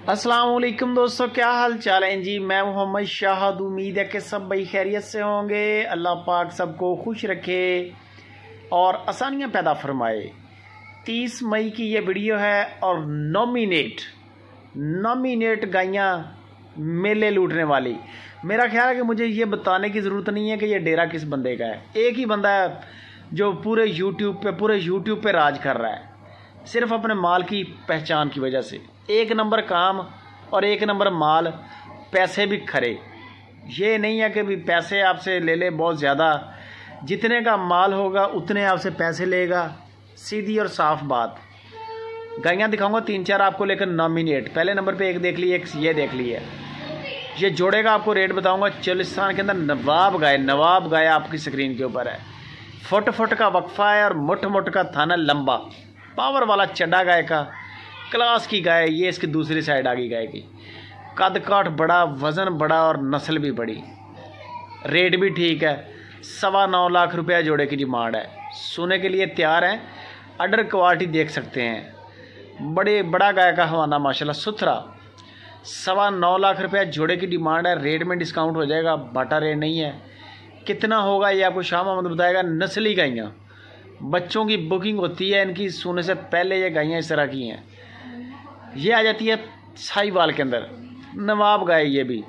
अस्सलाम वालेकुम दोस्तों, क्या हाल चाल है जी। मैं मुहम्मद शाह, उम्मीद है कि सब भाई खैरियत से होंगे। अल्लाह पाक सबको खुश रखे और आसानियाँ पैदा फरमाए। 30 मई की ये वीडियो है और नॉमिनेट गाइयाँ मेले लूटने वाली। मेरा ख्याल है कि मुझे ये बताने की ज़रूरत नहीं है कि ये डेरा किस बंदे का है। एक ही बंदा है जो पूरे यूट्यूब पे राज कर रहा है, सिर्फ अपने माल की पहचान की वजह से। एक नंबर काम और एक नंबर माल, पैसे भी खरे। ये नहीं है कि भी पैसे आपसे ले ले बहुत ज़्यादा, जितने का माल होगा उतने आपसे पैसे लेगा। सीधी और साफ बात। गाइयाँ दिखाऊंगा 3-4 आपको, लेकर नॉमिनेट पहले नंबर पे एक देख ली, एक ये देख ली है। ये जोड़े का आपको रेट बताऊंगा। चोलिस्तान के अंदर नवाब गाय आपकी स्क्रीन के ऊपर है। फुट का वक्फा है और मुठ का थाना लंबा, पावर वाला चड्डा गाय का, क्लास की गाय। ये इसकी दूसरी साइड आ गई गाय की। कद काठ बड़ा, वज़न बड़ा और नस्ल भी बड़ी। रेट भी ठीक है। 9.25 लाख रुपया जोड़े की डिमांड है। सोने के लिए तैयार हैं। अडर क्वालिटी देख सकते हैं। बड़ा गाय का हवाना माशाल्लाह सुथरा। 9.25 लाख रुपया जोड़े की डिमांड है। रेट में डिस्काउंट हो जाएगा, बाटा रेट नहीं है। कितना होगा ये आपको शाह मोहम्मद बताएगा। नस्ली गाइयाँ, बच्चों की बुकिंग होती है इनकी सोने से पहले। ये गाइयाँ इस तरह की हैं। ये आ जाती है साहिवाल के अंदर, नवाब गाय। ये भी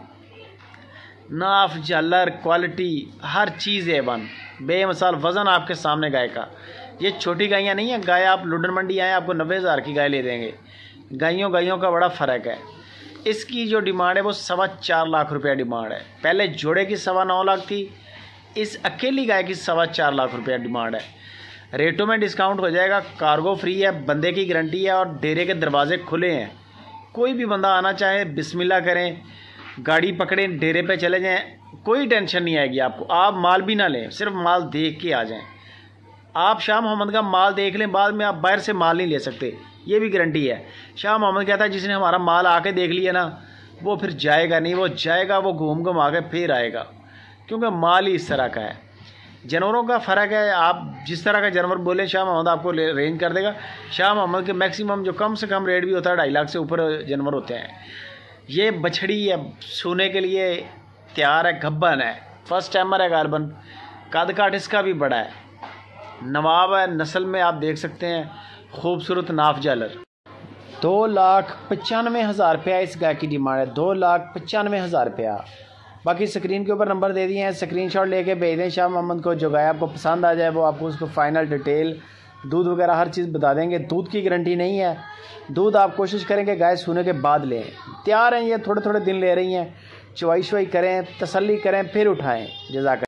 नाफ, झालर, क्वालिटी, हर चीज़ A1, बेमिसाल वज़न आपके सामने गाय का। ये छोटी गायें नहीं है। गाय आप लुडन मंडी आए, आपको 90,000 की गाय ले देंगे। गायों का बड़ा फ़र्क है। इसकी जो डिमांड है वो 4.25 लाख रुपया डिमांड है। पहले जोड़े की 9.25 लाख थी, इस अकेली गाय की 4.25 लाख रुपया डिमांड है। रेटों में डिस्काउंट हो जाएगा। कार्गो फ्री है, बंदे की गारंटी है और डेरे के दरवाजे खुले हैं। कोई भी बंदा आना चाहे बिस्मिल्लाह करें, गाड़ी पकड़ें, डेरे पे चले जाएं, कोई टेंशन नहीं आएगी आपको। आप माल भी ना लें, सिर्फ माल देख के आ जाएं। आप शाह मोहम्मद का माल देख लें, बाद में आप बाहर से माल नहीं ले सकते, ये भी गारंटी है। शाह मोहम्मद कहता है जिसने हमारा माल आके देख लिया ना, वो फिर जाएगा नहीं। वो जाएगा, वो घूम आके फिर आएगा, क्योंकि माल ही इस तरह का है। जानवरों का फ़र्क है। आप जिस तरह का जानवर बोले शाह मोहम्मद आपको रेंज कर देगा। शाह मोहम्मद के मैक्सिमम जो कम से कम रेट भी होता है 2.5 लाख से ऊपर जानवर होते हैं। ये बछड़ी है, सोने के लिए तैयार है, गब्बन है, फर्स्ट टाइमर है गालबन। कद काठ इसका भी बड़ा है, नवाब है। नस्ल में आप देख सकते हैं, खूबसूरत नाफ जालर। 2,95,000 रुपया इस गाय की डिमांड है। 2,95,000 रुपया। बाकी स्क्रीन के ऊपर नंबर दे दिए हैं, स्क्रीनशॉट लेके भेज दें शाह मोहम्मद को। जो गाय आपको पसंद आ जाए वो आपको उसको फाइनल डिटेल, दूध वगैरह हर चीज़ बता देंगे। दूध की गारंटी नहीं है। दूध आप कोशिश करेंगे गाय सूने के बाद लें। तैयार हैं, ये थोड़े दिन ले रही हैं। चवाई करें, तसल्ली करें, फिर उठाएं। जज़ाक